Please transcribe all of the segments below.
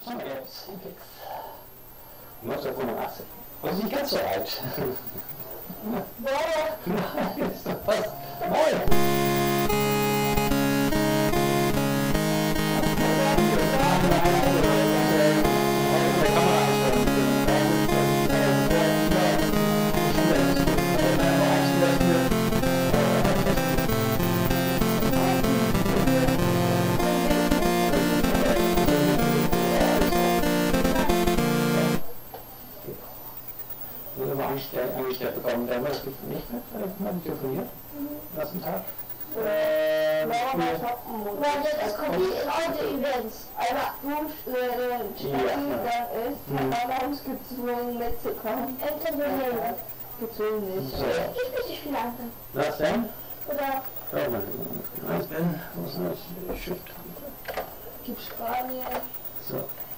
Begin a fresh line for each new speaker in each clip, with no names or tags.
So, jetzt geht's. 1985. Das ist nicht ganz so alt. Nein, ist doch fast neu. Angestellt bekommen, dann das nicht mehr, mal telefoniert, lassen Tag.
Das kommt nicht in eure Events. Aber du ist gezwungen mitzukommen. Gezwungen nicht.
So.
Ich richtig viel andere.
Was denn?
Oder
Schau mal, was denn? Wo ist das Schiff?
gibt Spanien.
So.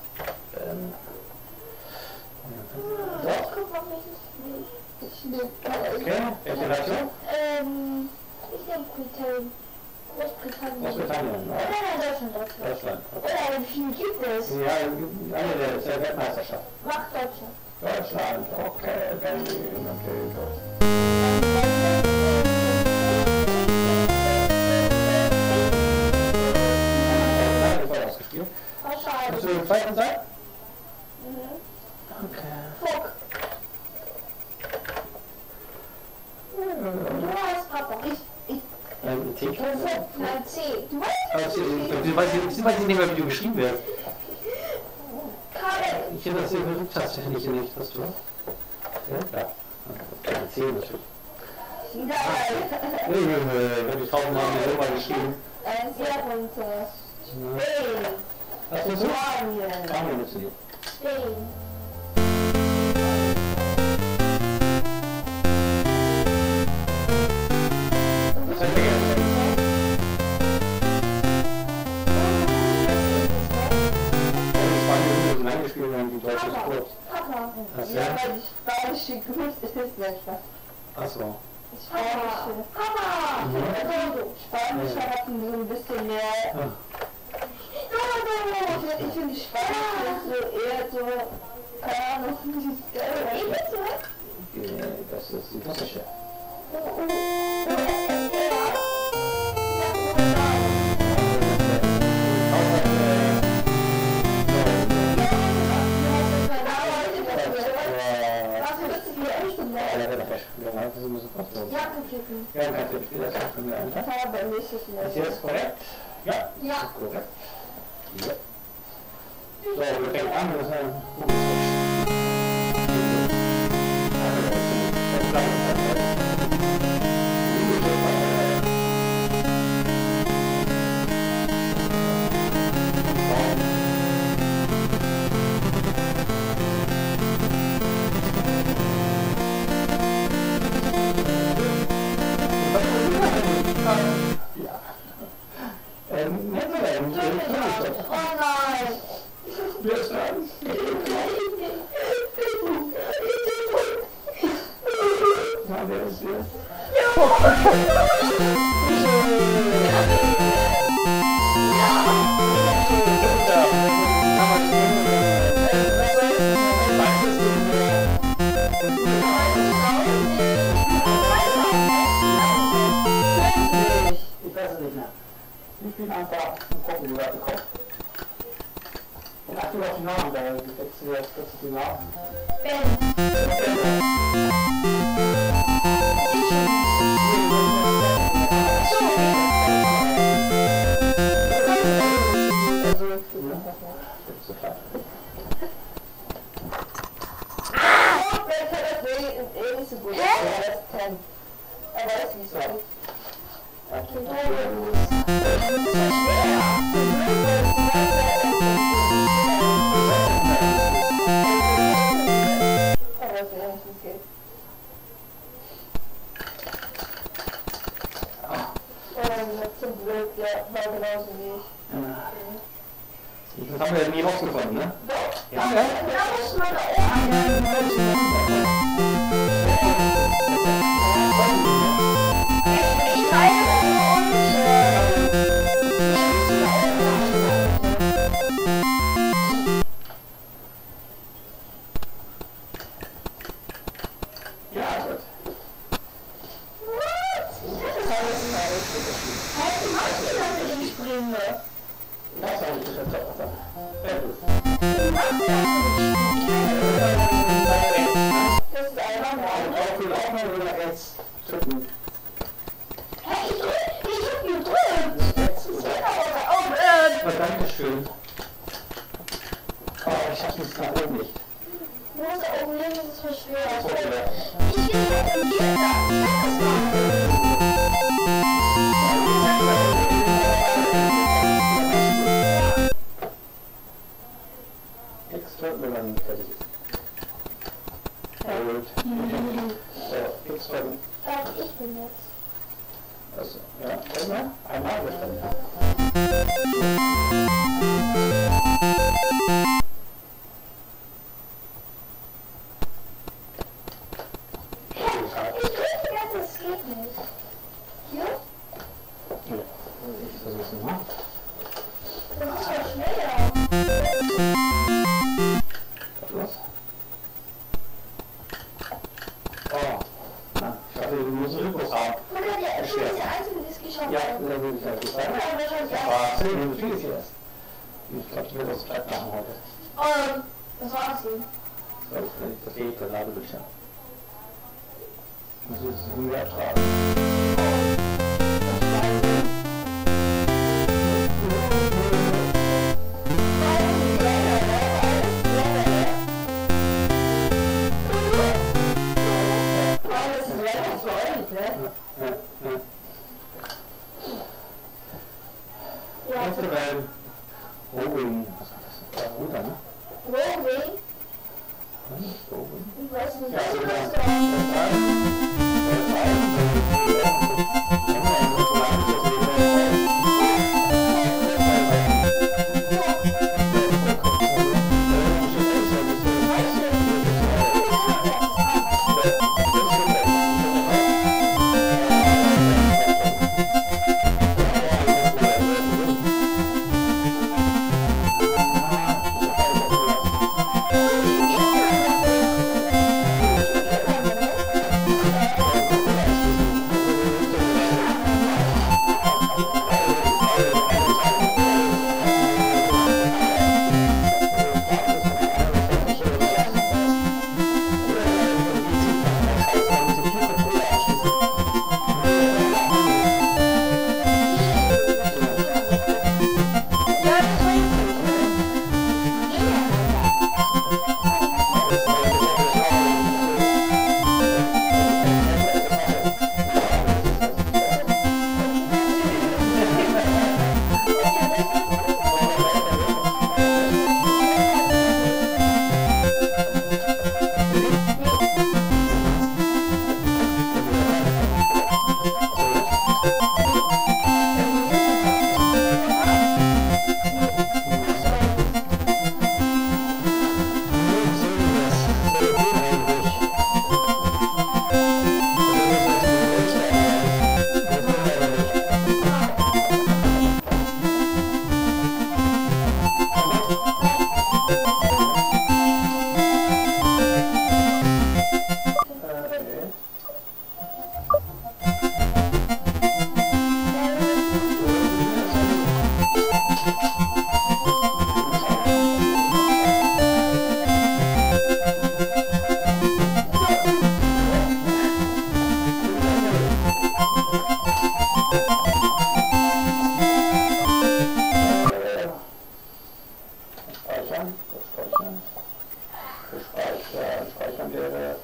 Ich guck mal, welches Lied.
Okay, welche Nation?
Ich denke Britannien. Großbritannien.
Großbritannien,
Oder Deutschland.
Deutschland.
Oder wie viel gibt es?
Ja, eine der Weltmeisterschaft.
Mach Deutschland.
Deutschland, okay, Berlin, okay, Deutschland. Ausgespielt. Hast du den zweiten Teil? Okay.
Fuck. Du hast Papa.
T?
Nein, C. Du
Du weißt nicht mehr, wie du geschrieben wirst.
Karel.
Ich habe das hier versucht, tatsächlich nicht, was du hast. Ja, klar. Okay, 10 natürlich.
Nein.
Ich habe die Tausendnamen selber geschrieben.
Sehr runter. Spain.
Hast du so?
Spanien.
Spanien müssen die.
Spain.
Was hat der jetzt? Die Spanien sind eingespielt und die Deutsche ist kurz.
Papa.
Was
Ja,
denn?
weil die spanische Grüße ist nicht was.
Achso.
Spanische. Papa! Spanische hatten so ein bisschen mehr. Ich finde die Spanische so eher so. Keine Ahnung, die ist geil.
Das ist die russische. Ist jetzt korrekt? Ja.
Ja.
Ist korrekt. Ja. So, wir fangen an. Das ist ein gutes Ja.
Oh nein!
Wer ist dran? Ja, wer ist hier? Ich weiß es nicht mehr. Ich bin einfach und gucken, wie weit du kommst. Und achte auf den Namen, da wechselt die Namen.
Er weiß nicht so. Zum Glück, ja, war genauso wie ich.
Das haben wir ja nie rausgefunden, ne?
Doch.
Ja.
Da muss man ich meine Hey, du machst nicht, dass ich nicht bringe.
Das habe ich schon gesagt. Sehr gut.
Das ist einfach mal.
Ich will auch mal wieder jetzt drücken.
Hey, ich hab gedrückt.
Jetzt
Das geht aber auf.
Dankeschön. Aber ich schaff's nicht nach oben nicht.
Du musst da oben links, das ist voll schwer.
So, ja.
Ich will nicht mit dir
Extra, wenn man fertig ist. Gut. So, extra.
Ich bin jetzt.
Also, ja, einmal bestimmt.
Ich drücke die ganze Zeit, das geht nicht. Hier?
Ja, ich versuch's mal.
Das ist voll schwer.
Was? Oh, na, ich dachte, du musst Rhythmus haben.
Man kann ja schon diese Einzelne, die es geschafft
Ja,
hat.
da würde ich halt sagen.
Ja, wahrscheinlich
Das
erst.
war 10 Minuten viel jetzt. Ich glaube, ich werde das gleich machen heute.
Das war's hier.
Das geht, der Ladebildschirm. Das ist irgendwie ertragen. Rowing. Was war das? Ja, Ruder, ne?
Rowing?
Rowing.
Ich weiß nicht,
Ja,
was
so
ist Speichern wäre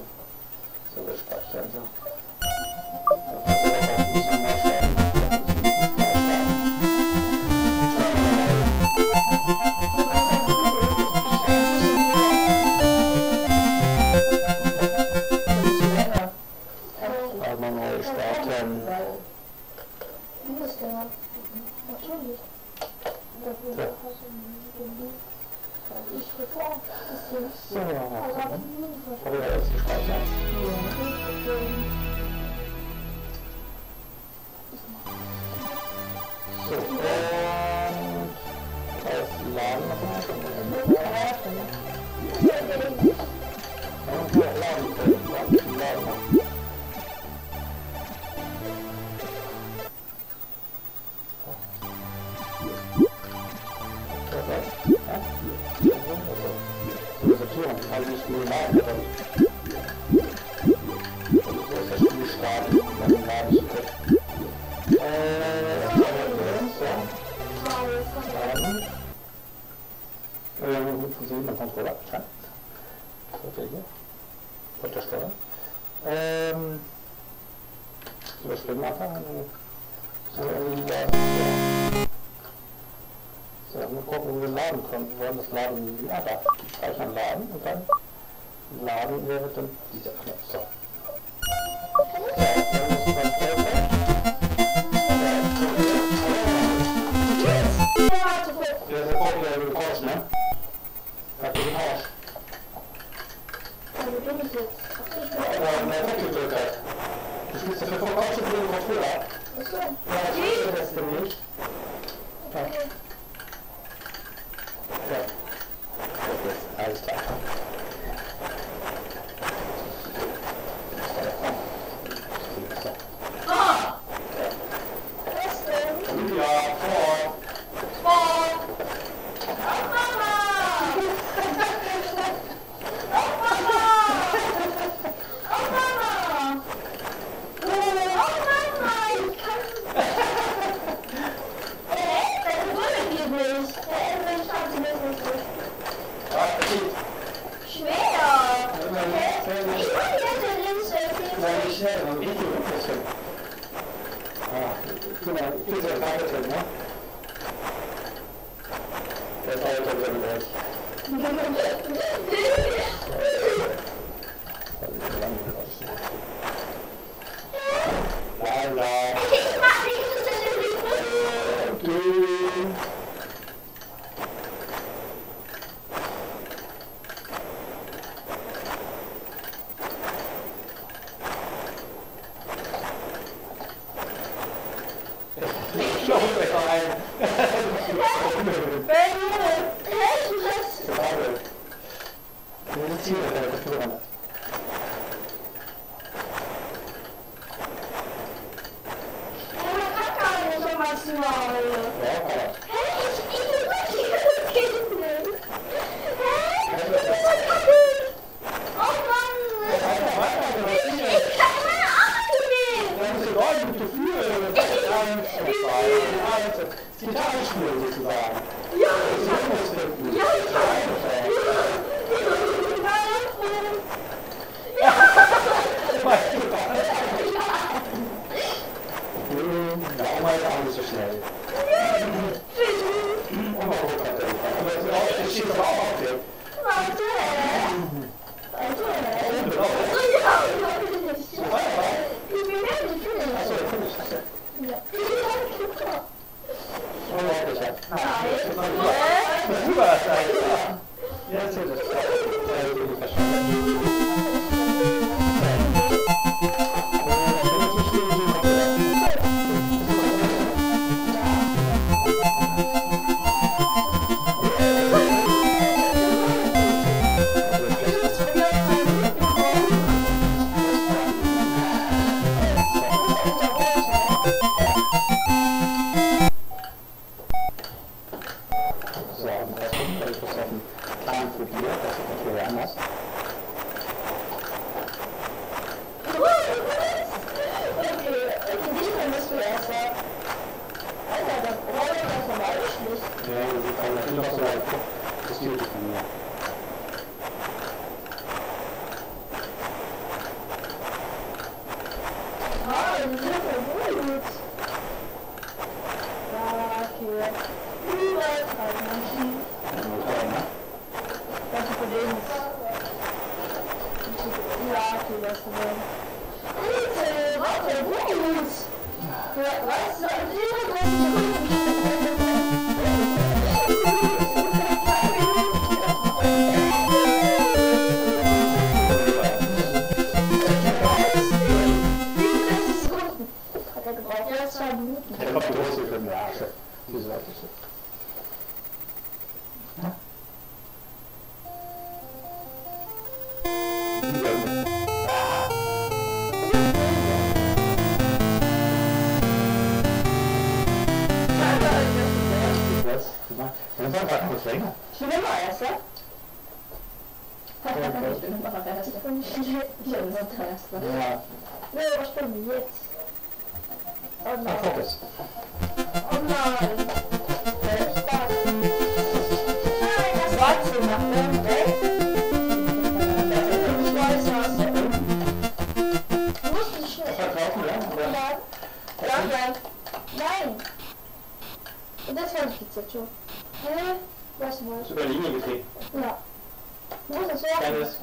so gespeichert. Einmal neu starten. Natürlich.
Ja.
Ich drücke auf.
So, habe ich jetzt gespeichert? So, und das Laden nochmal. Und hier Laden. Also nicht nur Laden, aber wo ist das Spiel starten, dann den Laden zu können. Fusieren und Controller, scheint. Okay, hier. Untersteuern. Überspringen einfach. So, mal gucken, wo wir laden können. Wir wollen das Laden, ja, da. Speichern, laden und dann laden wäre dann dieser Knopf. So. Du spielst dafür vom Kopf zu den Controller. Achso. Ja, das ist nicht. Ja. Ja. Alles klar.
Ah! Was denn?
Ja, vor.
Ich bin immer der Erste.
Ich bin nicht schlecht.
Ich bin immer der Erste.
Ja.
Nee, was spielen wir jetzt? Oh
Ein
nein.
Fokus.
Oh nein. Wer ist das? Nein, das Wachsen nach dem Weg. Ich weiß was. Du musst nicht schnell.
Verkaufen, ja? Oder?
Ja. Danke. Nein. Und das war die Pizza. Hä? Was mal?
Ist über die Linie gekriegt.
Ja. Wo ist das her?
Dennis.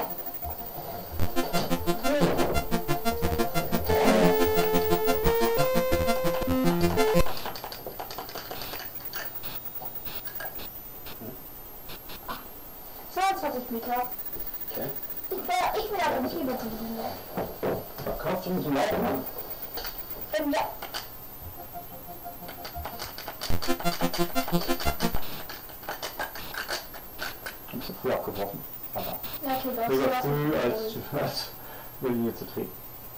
Meter.
Okay.
Ich will aber nicht über die Linie.
Verkaufst du uns einen Laufen?
Ja.
Hast du früh abgebrochen. Aber
Ja, okay, das
lieber
ist
früh als über die Linie zu treten.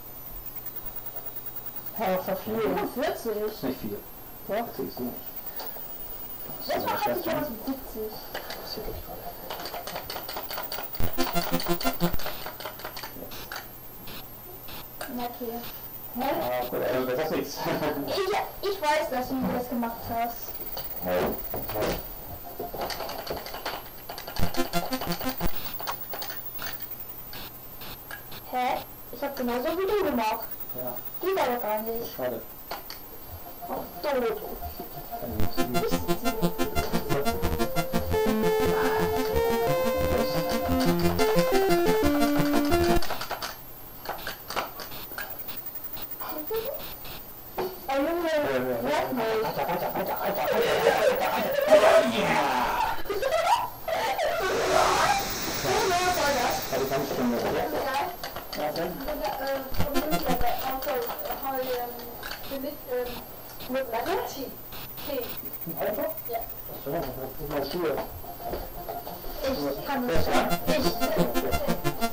Ja, verfliegen.
45.
Ist nicht viel.
Ja.
Das siehst du nicht.
Das war eigentlich was mit 70.
Das ist ja echt toll.
Ja, okay.
Ah, gut, also das ist nichts.
Ich weiß, dass du das gemacht hast. Hä? Ich hab genauso wie du gemacht.
Ja,
Geht aber gar nicht.
schade.
Ach, doof.
Kann ich
Wissen Sie. Oh Junge, werd nicht.
Also ganz schön. Ja, dann. Ein Auto?
Ja.
So, das ist mal Schuhe.
Ich kann es nicht.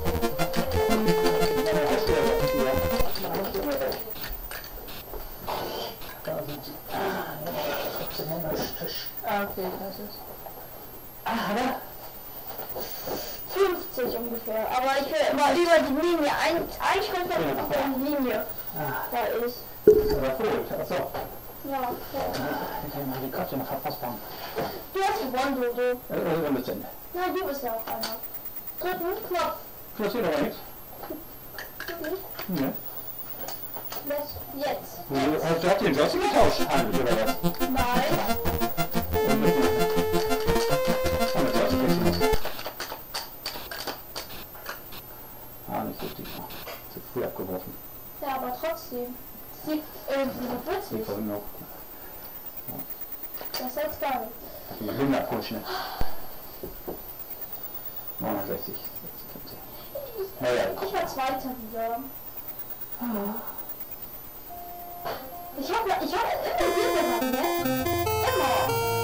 Ah, okay, das ist.
50 ungefähr. Aber ich will immer über die Linie. Eigentlich kommt man über die Linie. Da ist.
Aber gut, achso.
Ja.
Ich kann mal die Katze noch verpasst haben.
Du hast gewonnen, Dodo.
Irgendwann ist Ende.
Nein, du bist ja auch einer. Drücken, Knopf.
Passiert aber nichts. Ne?
Jetzt.
Du hast den Joystick getauscht, eigentlich, oder was?
Nein.
Ah, nicht richtig. Zu früh abgeworfen.
Ja, aber trotzdem. 47.
Die kommen noch.
Das ist jetzt gar nicht.
Also mal 100 voll schnell. 69. 76. Naja.
Ich war Zweiter wieder. Ich hab immer wieder gewonnen, ne? Immer.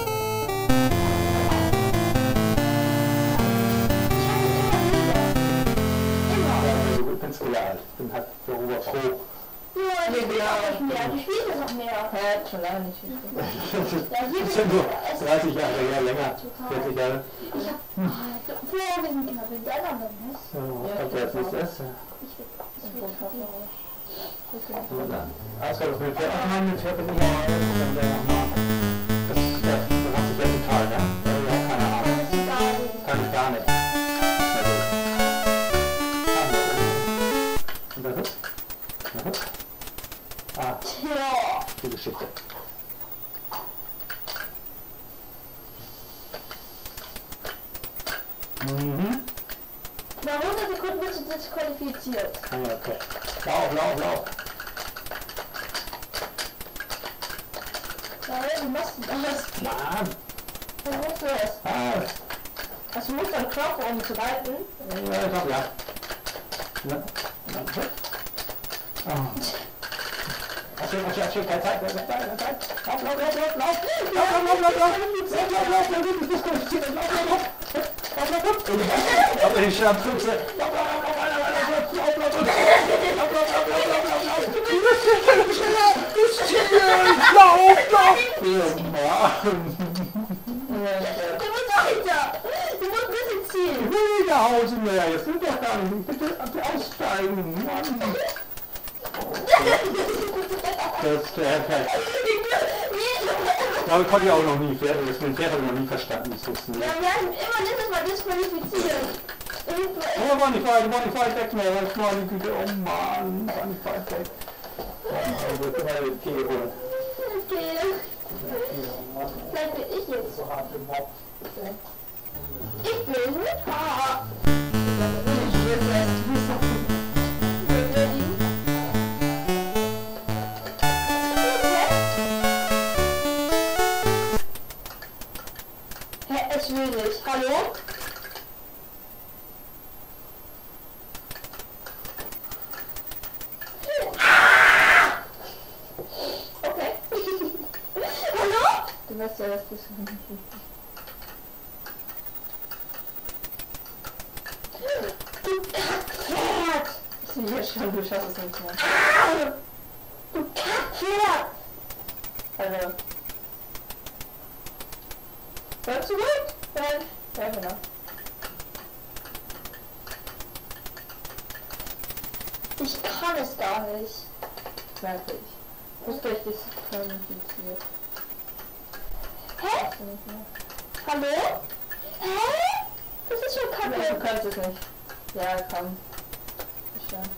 Also ich bin früher alt. Ich bin halt darüber froh.
Ja, ich spiele auch nicht mehr. Ich spiele noch mehr.
Ja, schon lange nicht gespielt.
Ja, hier
Das sind nur
es
30 Jahre, ja länger.
Total.
40 Jahre.
Ich hab. Vorher wir sind immer miteinander, ne?
So, was kommt jetzt nicht das?
Ich will
Also das mit Pferd machen, mit Pferd bin ich auch dann der nochmal. Das macht sich ja total, ne? Ja, keine Ahnung. Kann ich gar nicht. Na gut. Und der Hüpf? Der Hüpf? Ah,
Ja.
die Geschichte. Mhm.
Nach 100 Sekunden bist du disqualifiziert.
Ah, ja, okay. Lauf.
Weil du machst das.
Mann.
Was musst du das?
Ah,
Also du musst deinen Körper, um zu reiten.
ja, ich glaub, ja. Ja. Oh. Erzähl, keine Zeit. Lauf, die Schlappfüchse.
Du musst weiter. Du musst ein bisschen ziehen. Spiel.
Ich will nicht nach Hause mehr, jetzt sind doch gar nicht. Bitte aussteigen, Mann. Das ist der Herr. Damit konnte ich auch noch nie. Das Pferd habe ich noch nie verstanden. Das funktioniert.
Ja, wir haben immer letztes Mal disqualifiziert.
Oh, war nicht weit weg mehr. Das war die Güte. Oh Mann, war nicht weit weg. Also, jetzt immer den Kegel holen.
Okay. Vielleicht bin ich jetzt.
So hart im Bock.
Ich bin Mutter. Es will nicht. Hallo? Okay. Hallo?
Du weißt ja, dass das nicht ist.
Du Kackpferd!
Ich sehe hier schon, du schaffst es nicht mehr.
Au! Du Kackpferd!
Also.
Hör zurück!
Ja, genau.
Ich kann es gar nicht.
Merke ich. Wusste ich, das qualifiziert.
Hä?
Weißt du nicht mehr.
Hallo? Hä? Das ist schon
Ja, du
kacke.
kannst es nicht. Ja, komm. Ich ja.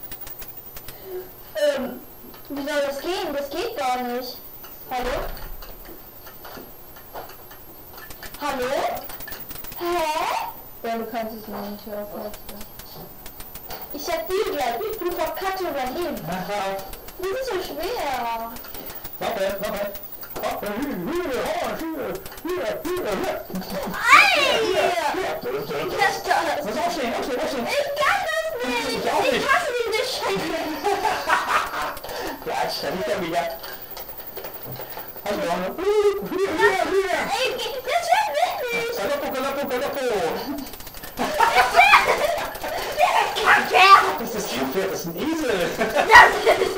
Wie soll das gehen? Das geht gar nicht. Hallo? Hallo? Hä?
Ja, du kannst es nicht. Ja, vielleicht.
Ich sag dir gleich, du verkackst überleben. Das ist so schwer.
Warte.
Ich hasse das.
Was aufstehen?
Ich kann das nicht.
Ich auch nicht.
Ich hasse diese Scheiße.
Ja, stell dich da wieder. Also,
Ey, das wird wirklich.
Galoppo.
Kackpferd.
Das ist kein Pferd, das ist ein Esel.
Das ist...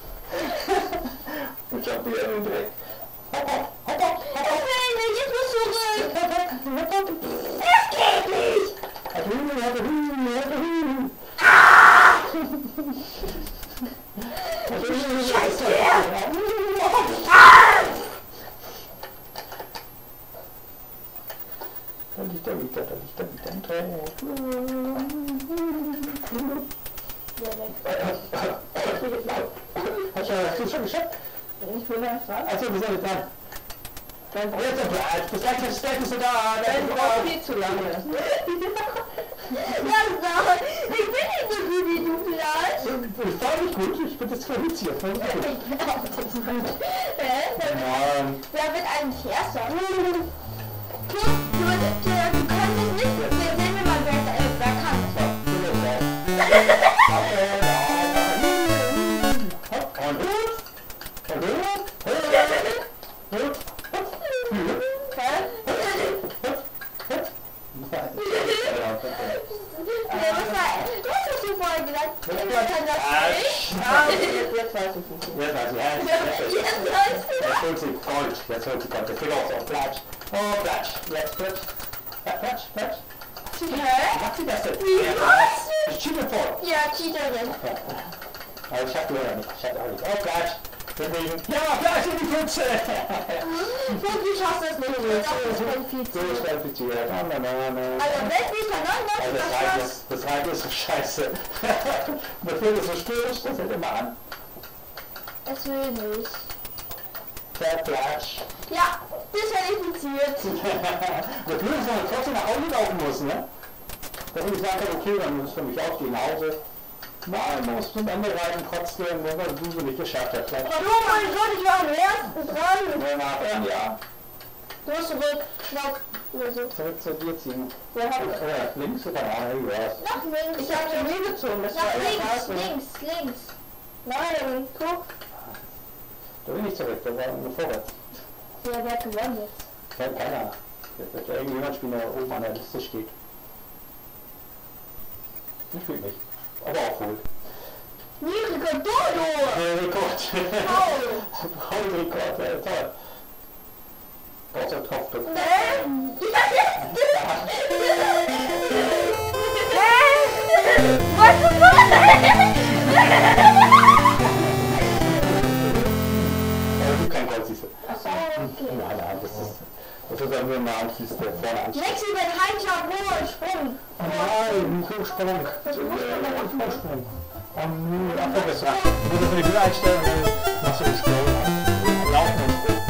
Ich hab hier einen Dreck. Hopp.
Ich will nicht, jetzt musst du zurück. Das geht nicht. Scheiße.
Da liegt er wieder ein Dreck. Hast du schon geschafft?
Ich will einfach fragen.
Achso, wir sind dran. Jetzt das Geld ist da.
Das braucht viel zu lange.
Ja, sag, ich bin nicht so gut wie du vielleicht.
Ich war nicht gut, ich bin disqualifiziert. Voll gut.
Wer wird eigentlich Erster? Du kannst es nicht. Wir sehen wir mal, wer kann. Was hast du vorher gesagt? Ich kann das nicht.
Jetzt weiß ich nicht.
Jetzt holt sie Gold. Jetzt geht auch auf Platsch. Oh, Platsch. Jetzt Platsch.
Hä?
Macht sie das denn?
Wie, was?
Ich cheate vor.
Ja, Cheaterin.
Aber ich hab leider nicht. Ich hab auch nicht. Oh, Platsch. Deswegen. Ja, Platsch in die Pfütze.
Wirklich schaffst du es nicht.
So ist qualifiziert.
Also wenn ich verloren
Das Reiten ist so scheiße. Bevor du so störst, das hält immer an.
es will nicht.
Der Platsch.
Ja, disqualifiziert.
Das Blöde ist, dass man trotzdem nach Hause laufen muss, ne? Dass ich sage, okay, dann muss für mich auch gehen nach Hause. Nein, man muss zum Ende reiten trotzdem, wenn man du nicht geschafft hast.
Oh mein Gott, ich war am ersten dran.
Ja.
Du musst zurück. Oder so.
Zurück zu dir ziehen.
Wer hat
Oder links oder rechts.
Nach links.
Ich habe schon nie gezogen. Das war
Nach
alles
links.
Nein, guck.
Da bin ich zurück, da war nur vorwärts.
Ja, wer hat gewonnen jetzt?
Keiner. Jetzt wird ja irgendjemand spielen, der oben an der Liste steht. Ich fühle mich. Aber auch wohl.
Niedriger Dodo!
Rekord.
Paul!
Rekord, toll. Brauchst du draufdrücken.
Was ist
Aber du kein Gold siehst du.
das? Okay.
Nein, das ist ja nur ein Anschließ, der vorne anschließt.
Nächstes mit Heimschlag, hohen Sprung.
Nein, ein Hochsprung. Hochsprung. Ach, vergiss mal. Du musst die Höhe einstellen und dann machst du den Sprung. Laufen und Sprung.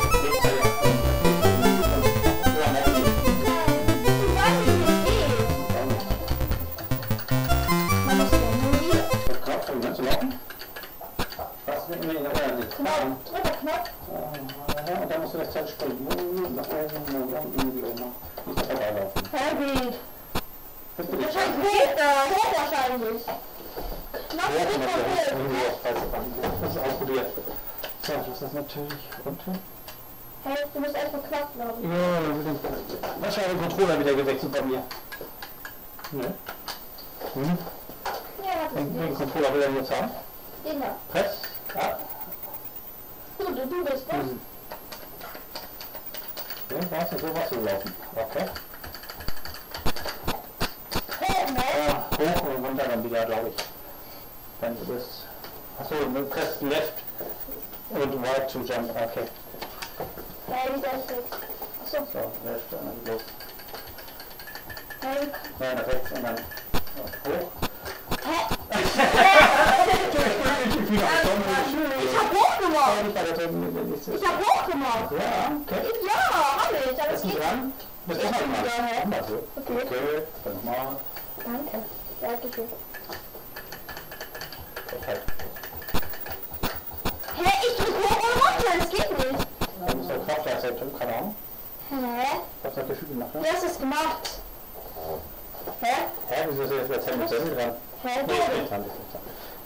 Ja, und dann musst du das Zeit springen. Nach oben, nach unten, wie auch immer. Nicht vorbeilaufen.
Herbie.
Bist du
Wahrscheinlich hoch wahrscheinlich. Noch
Ja,
nicht
das ist ausprobiert. So, das ist das natürlich runter.
Hey, du musst einfach knapp glauben.
Ja, wahrscheinlich den Controller wieder gewechselt bei mir. Ne? Hm?
Ja, hat es
Den
nicht.
Controller will er jetzt haben.
Den da.
Press. Ja.
Du bist das.
Ja, warst du so was zu laufen. Okay.
Hoch, ne?
Hoch und runter dann wieder, glaube ich. Dann ist es. Achso, du press left und right to jump. Okay.
Hey, wie soll ich jetzt? Achso.
So, left und dann los.
Hey.
Nein, nach rechts und dann hoch.
Hä?
Ich
hab hochgemacht.
Ich
Ich hab hochgemacht.
Ja, okay.
Ja, hab ich. Aber es
Bist du
geht.
dran? Bist du dran?
Ja.
Mal so.
Okay.
Okay, dann nochmal.
Danke. Dankeschön.
Okay.
Hä? Ich drück hoch und runter. Das geht nicht.
Dann ist der Kraftwerkzeitung, keine Ahnung.
Hä?
Was hat der Gefühl gemacht?
Du hast es gemacht. Hä?
Hä, wieso ist jetzt der Hände dran?
Hä?
Nee,
Du?
nicht dran, das ist nicht dran.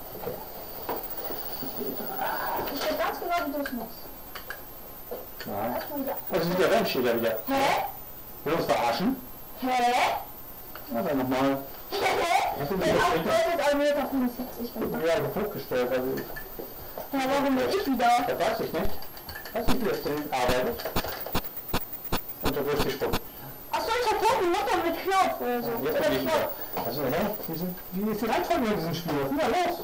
Ich weiß ganz genau, wie du es machst.
Ja.
Erstmal wieder.
Das ist der Rennschläger wieder.
Hä?
Will uns verarschen?
Hä?
Na, dann nochmal.
Hä?
Was ist
Ich hab
das?
1,75 Meter gemacht.
Ja, hochgestellt. Also,
Ja, warum bin ich wieder?
das weiß ich nicht. Weiß nicht, wie das Ding arbeitet. Und da wird gesprungen.
Achso, ich hab hochgemacht mit Knopf oder so.
Jetzt
Oder
bin ich wieder.
Knopf.
Also, hä? Wie ist die Reihenfolge in diesem Spiel? Was ist denn da los?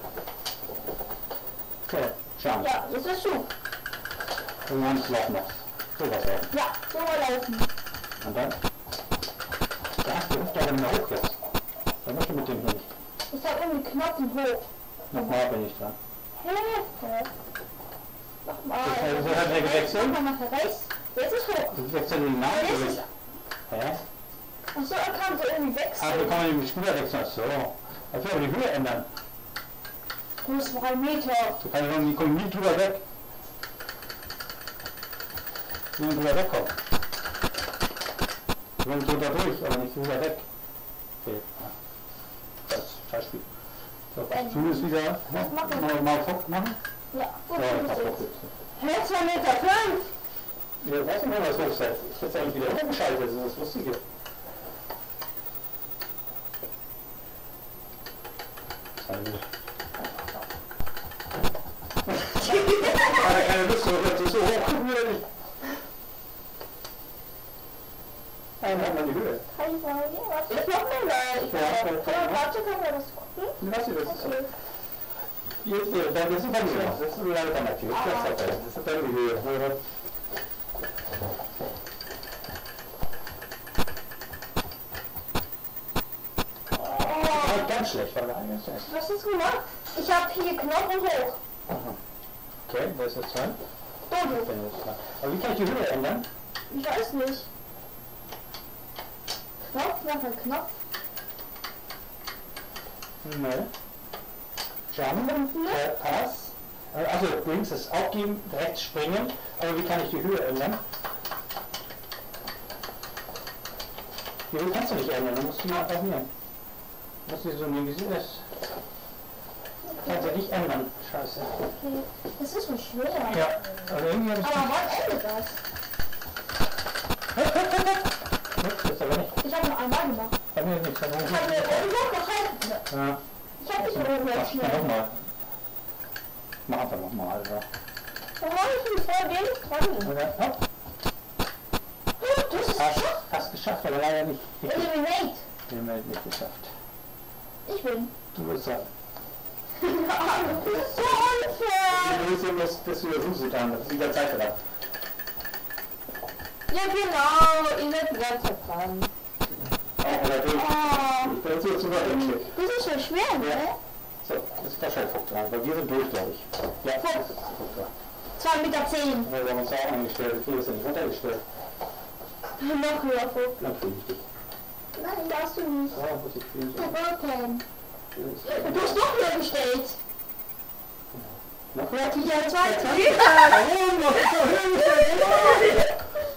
So, schauen.
Ja, das ist so.
Und dann laufen noch. So was laufen.
Ja, so mal laufen.
Und dann? Ja, du rufst da dann hoch jetzt. Dann musst du mit dem hin.
Ich hab irgendwie Knochen hoch.
Nochmal bin ich dran.
Hä? Nochmal.
So hat er gewechselt.
Nochmal nach rechts. Jetzt ist hoch.
Du wechselst den Namen.
Jetzt ist.
Hä?
Achso, er kann so irgendwie
Ah,
wechseln.
wir können den Spieler wechseln. So. Also aber die Höhe ändern.
Plus 2 Meter.
Du kannst die kommen nie drüber weg. Die wollen drüber wegkommen. Die wollen drüber durch, aber nicht drüber weg. Okay. Ja. Das ist Scheißspiel. So, du ist wieder.
Was machen wir?
Mal Fock machen.
Ja, gut,
Ja,
du
das
bist
ist
jetzt.
gut.
Hä, 2 Meter 5.
Ja, weiß nicht, was los ist. Ich jetzt eigentlich wieder umgeschaltet, das ist das Lustige. Hat er keine Lust, das ist so hoch. Einmal mal die Höhe.
Kann ich mal hier? Warte, ich mach mal gleich. Warte, kann man das gucken?
Was ist das?
Okay.
Jetzt, das ist eine Höhe. Das ist eine Alternative. Das ist eine Höhe. Ganz schlecht, war gar nicht schlecht.
Was hast du gemacht? Ich hab hier Knochen hoch.
Okay, wer ist jetzt dran?
Dodo.
Aber wie kann ich die Höhe ändern?
Ich weiß nicht. Knopf, noch ein Knopf.
Ne. Jump, Pass. Also links ist aufgeben, rechts springen. Aber wie kann ich die Höhe ändern? Die Höhe kannst du nicht ändern, dann musst du die einfach nehmen. Muss die so nehmen, wie sie ist. Kannst du nicht ändern. Scheiße.
Okay. Das ist so schwer.
Ja, also irgendwie habe ich...
Aber wann endet das?
Das aber nicht.
Ich habe nur einmal gemacht.
Bei mir nicht.
Ich habe mir irgendwo gehalten.
Ja.
Ich habe nicht irgendwo
Mach
schnell.
nochmal. Mach einfach nochmal, Alter.
Warum habe ich mich vor dem dran?
Okay, hopp.
Du hast es geschafft?
Fast geschafft, aber leider nicht.
Eliminate.
Nicht geschafft.
Ich bin.
Du wirst sagen.
Das ist so unfair.
Du willst eben, dass du das suchst dann, das ist wieder Zeit da.
Ja genau, ihr seid die ganze Zeit dran.
Das ist so weit.
Das ist so schwer, ne?
So, das ist wahrscheinlich Fuchs dran, weil wir sind durch, glaube ich. Ja, das ist Fuchs dran.
2,10 Meter.
Wir haben uns auch eingestellt, wir sind nicht runtergestellt.
Noch höher, Fuchs.
Dann kriege ich dich.
Nein, darfst du nicht.
Ja, muss ich kriegen.
Verboten. Du hast noch höher gestellt.
Noch?
Ja, die ja zweite.
Warum? Noch so höher gestellt?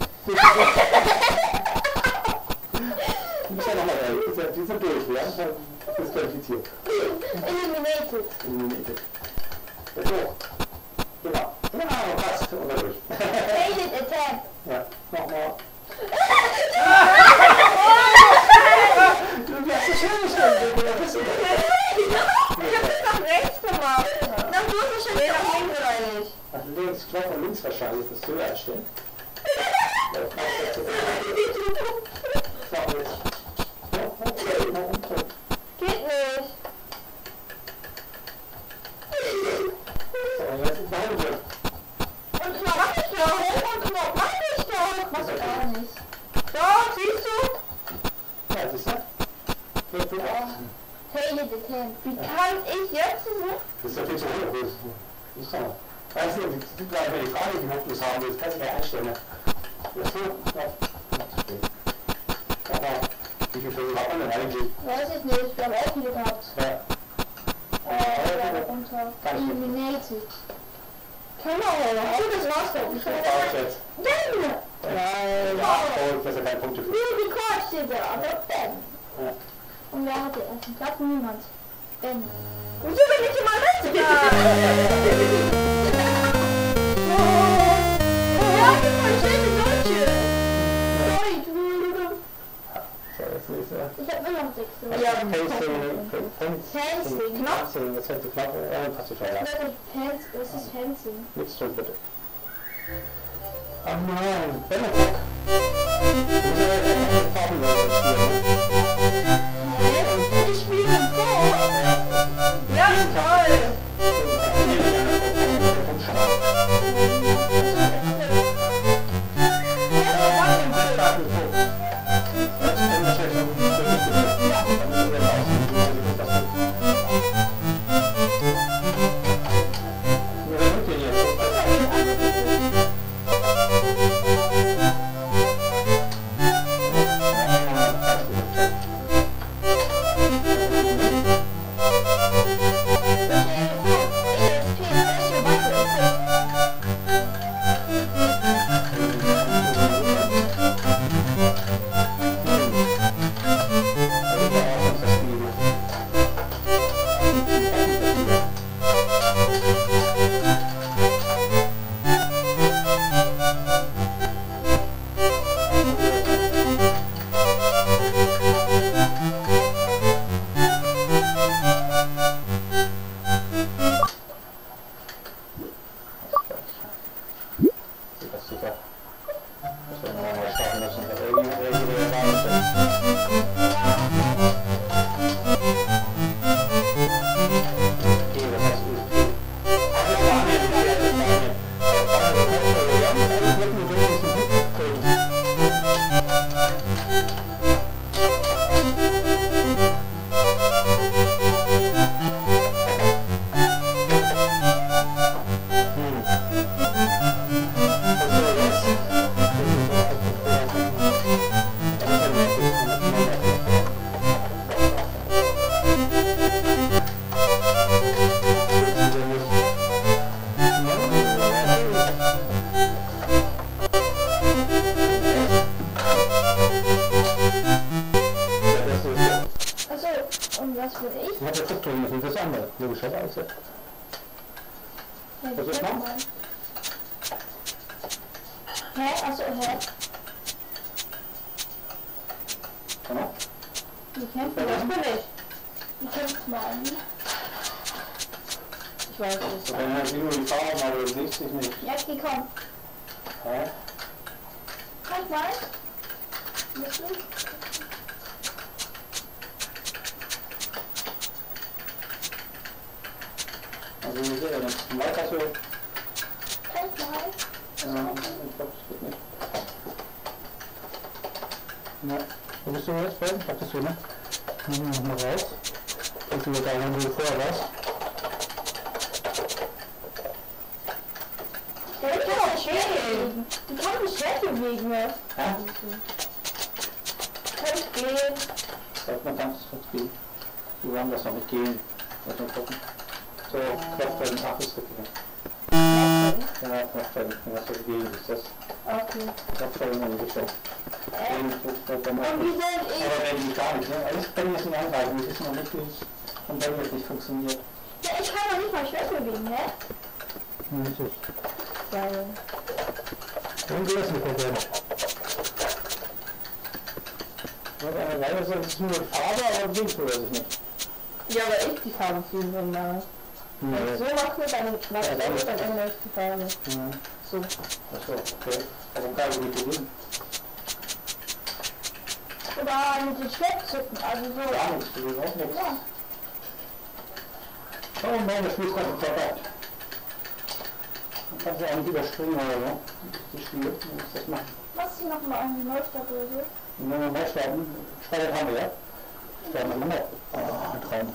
Ich schau nochmal rein. Die sind durch, ja? Das ist qualifiziert.
Eliminated.
Eliminated. So. Genau. Genau, passt. Und dann durch.
Failed attempt.
Ja, nochmal. Du hast es schön gestellt.
Ich hab das nach rechts gemacht. Dann muss ich schon nach links oder nicht?
Ach, links, ich glaube von links wahrscheinlich. Das ist höher einstellen.
Geht nicht. Und Knopf mach ich doch. Und Knopf mach ich doch. Machst du gar nicht. Doch, siehst du?
Ja, siehst du?
Failed attempt. Wie kann ich jetzt so?
Das ist ja viel zu hoch. Ich schau mal. Weißt du, die bleiben, wenn die Frage, die Hochfluss haben willst, kannst du ja einstellen. Das ist so, ja, zu spät. Aber, wie viel Versuche hat man denn eigentlich?
Weiß ich nicht. Wir haben auch viele gehabt.
Ja.
Runter. Eliminated. Keine Ahnung. Oh, das war's doch. Ich
Was jetzt?
Ben!
Nein! Ja, oh, das sind keine Punkte für.
Nur die Karte steht da, aber Ben.
Ja.
Und wer hat den ersten Platz? Niemand. Ben. Wieso bin ich immer letzter? Ja, das ist voll schöne Deutsche.
So, das nächste.
Ich hab immer noch 6.
Ja, Fencing.
Fencing. Knopf?
Fencing, das hätte knapp, passt schon, ja.
Das ist Fencing.
Nichts tun, bitte. Oh nein, Benefit.
Ich spiele im Tor. Ja, toll.
Logischerweise.
Ja,
Was ist noch?
Hä? Achso, hä?
Genau.
Die kämpfen, das bin ich. Die kämpfen mal an. Ich weiß es.
Wenn man sieht nur die Farben, aber du siehst dich nicht.
Ja, die kommen.
Hä?
Manchmal.
Also wie seht ihr das? Weiter so.
Kann ich mal?
Ja, ich glaube, das geht nicht. Ja, wo bist du jetzt, Ben? Dachtest du, ne? Nehmen wir nochmal raus. Und du da wo du vorher warst.
Ja, ich kann auch schwer bewegen. Die kann mich schwer bewegen. Ja?
Ja?
Kann ich gehen?
Sag mal ganz kurz gehen. Wir wollen das noch mit gehen. Lass mal gucken. So, Kraftfeld, ach, ist richtig. Ja, Kraftfeld, was für gehen ist das?
Okay.
Kraftfeld in die Richtung.
Und wie soll ich?
Aber wenn die gar nicht, ne? Ich kann das nicht angreifen, wir wissen noch nicht, wie es von Ben jetzt nicht funktioniert.
Ja, ich kann doch nicht mal schwer bewegen, ne?
Ja, das ist.
Geil.
Und du hast nicht Problem. Eine Weile ist es nur Farbe, aber willst du das nicht?
Ja, aber ich die Farbe fühlen will, ne? Wenn ich so mache, dann mache ich so, dann ändere ich die Farbe.
Ja.
So.
Achso, okay. Warum kann ich nicht gewinnen?
Oder mit den Schwertzücken, also so.
Gar nichts, du willst auch nichts.
Ja.
Oh nein, das Spiel ist gerade verkehrt. Dann kannst du auch nicht überspringen oder so. Das ist schwierig, du musst das machen.
Machst du nochmal eine Neustartdose?
Und wenn wir neu starten, speichert haben wir, ja? Starten wir mal. Oh, ein Traum.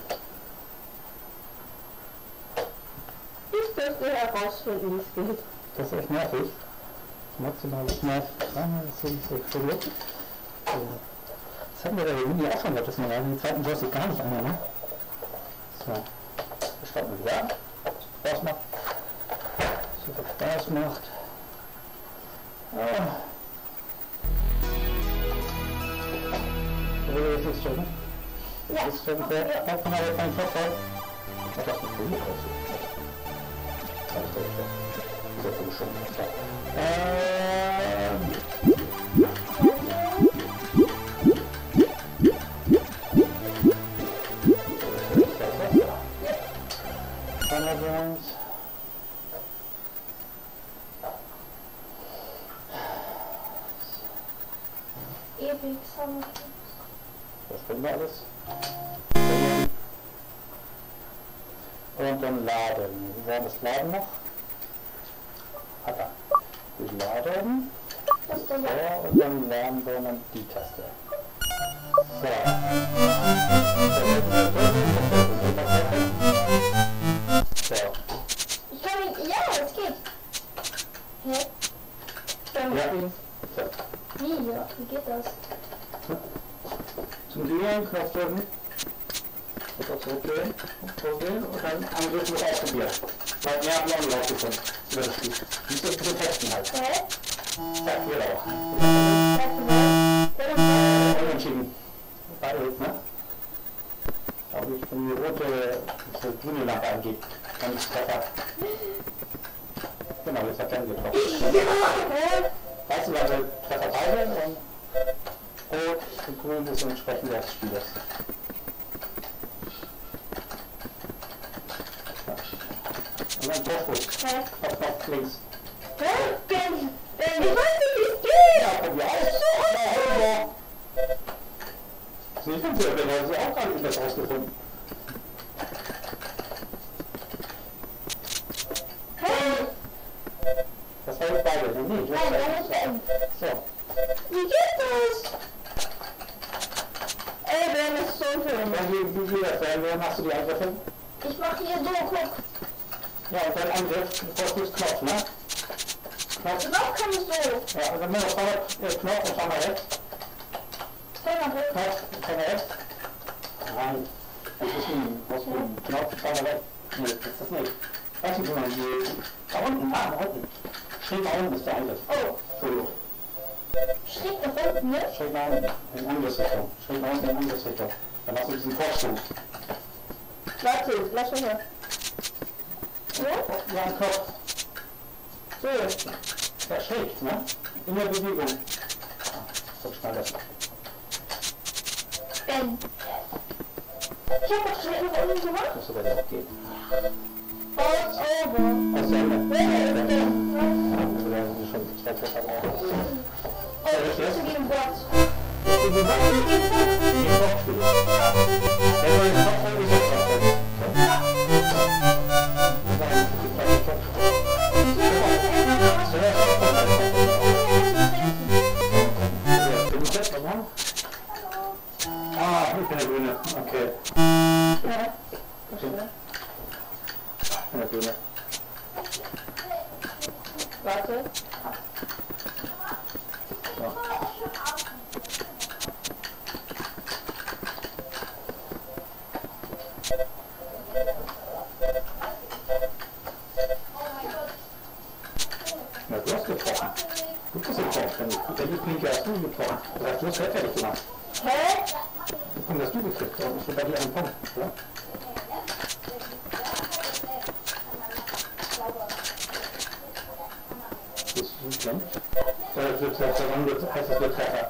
Ich dürfte herausfinden, wie es geht.
Das ist echt nervig. Maximal nervig. Das ist so schwierig. Das hatten wir bei der Mini auch schon, dass man den zweiten Joystick gar nicht annehmen, ne? So. Das starten wir wieder. Spaß macht. Super Spaß macht. Ah. Will jetzt nichts drücken?
Ja.
Jetzt drücken wir. Ja, kann aber keinen Kopf auf. Das ist nicht gut aus. Das ist echt so. Dieser Film schon.
Ewig Summer.
Das finden wir alles. Und dann laden. Wir wollen das Laden noch. Hat er. Wir laden.
Was ist denn
So,
da?
und dann laden wir dann die Taste. So. So.
Ich kann ihn. Ja, es geht. Hä?
Ja. So.
Wie? Ja, wie geht das?
Zum Glühen, Knopf drücken. Oder zurückgehen. Zurückgehen und dann Angriff mit ausprobieren. Weil wir haben noch nicht rausgefunden. Über das Spiel. Nicht das bitte testen halt.
Hä?
Zack, hier auch.
Sagst du was?
Unentschieden. Beide jetzt, ne? Aber ich wenn die rote grüne Lampe angeht, dann ist es Treffer. Genau, jetzt hat er getroffen.
Hä?
Weißt du, also Treffer beide und rot und grün ist entsprechend des Spielers. Und dann Torschluss.
Hä?
Knopf links.
Hä? Ich weiß nicht, wie es geht!
Ja, probier aus. Ja, Sie können sie aber auch gar nicht das rausgefunden.
Hä?
Das war jetzt beide. Nee,
Nein, dann ist er.
So.
Wie geht das? Ey, Ben ist so schön.
Wie geht das denn? Wo machst du die Angriffe?
Ich mach hier so, guck.
Ja, und dann Angriff, Knopf, ne? Knopf.
Noch kann ich so.
Ja, und dann nur noch Knopf und einmal rechts.
Knopf.
Knopf und einmal rechts. Nein. Das ist ein Knopf und einmal rechts. Nee, das ist das nicht. Weißt du, wie man die... Da unten, da unten. Schräg nach unten ist der Angriff.
Oh,
Entschuldigung.
schräg nach unten, ne?
Schräg nach unten, in Angriffsrichtung. Schräg nach unten in Angriffsrichtung. Dann hast du diesen Vorsprung.
Warte, lass mal her. So?
Ja, ein Kopf. So. Ja, schräg, ne? In der Bewegung. So schnell das.
Ben. Ich hab doch schräg nach unten gemacht.
Muss sogar auch gehen.
Falls over.
Aus der Ende.
Ben, Ben.
Ja, wir sind schon zwei Treffer drauf.
Oh, ich muss zu gehen, Gott.
wie gesagt, den Kopfspiel. Der neue Kopfspiel ist jetzt auch fertig. Ah, ich bin der Grüne. Okay.
Ja. Verstehe.
Ich bin der Grüne.
Warte.
So. Na, du hast getroffen. Du hast getroffen. Wenn ich Pinke hast du getroffen. Das heißt, du hast fertig gemacht.
Hä?
Davon hast du gekriegt. Da ist bei dir ein Punkt. Ja? Das ist nicht schlimm. Dann heißt das wird Treffer.